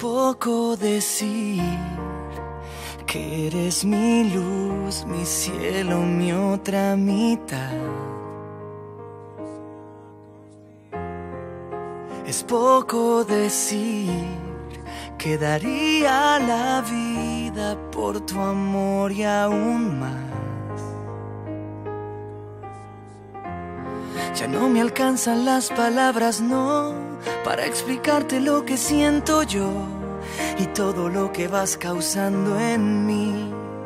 poco decir que eres mi luz, mi cielo, mi otra mitad. Es poco decir que daría la vida por tu amor y aún más. Ya no me alcanzan las palabras, no, para explicarte lo que siento yo y todo lo que vas causando en mí.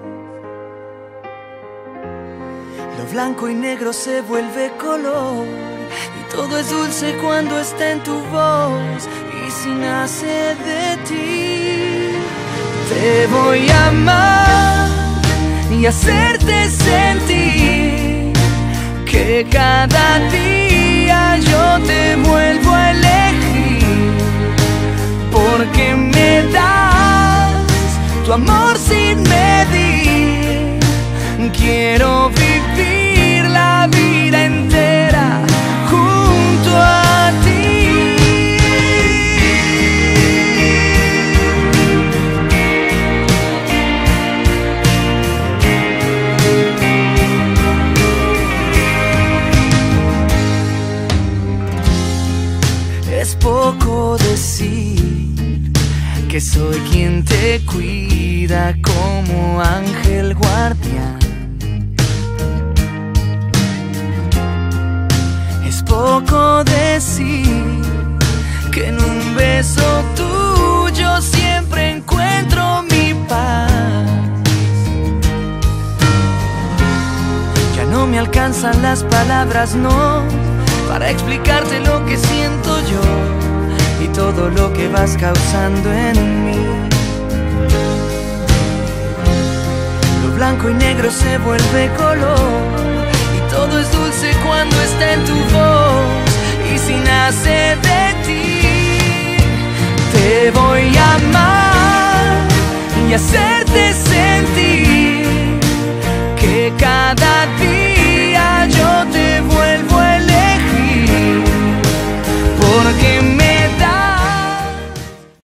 Lo blanco y negro se vuelve color y todo es dulce cuando está en tu voz y si nace de ti. Te voy a amar y hacerte sentir que cada día yo te vuelvo a elegir, porque me das tu amor sin medir. Quiero vivir la vida entera junto a ti. Es poco decir que soy quien te cuida como ángel guardián. Es poco decir que en un beso tuyo siempre encuentro mi paz. Ya no me alcanzan las palabras, no, para explicarte lo que siento yo y todo lo que vas causando en mí. Lo blanco y negro se vuelve color y todo es dulce cuando está en tu voz y si nace de ti. Te voy a amar y hacerte sentir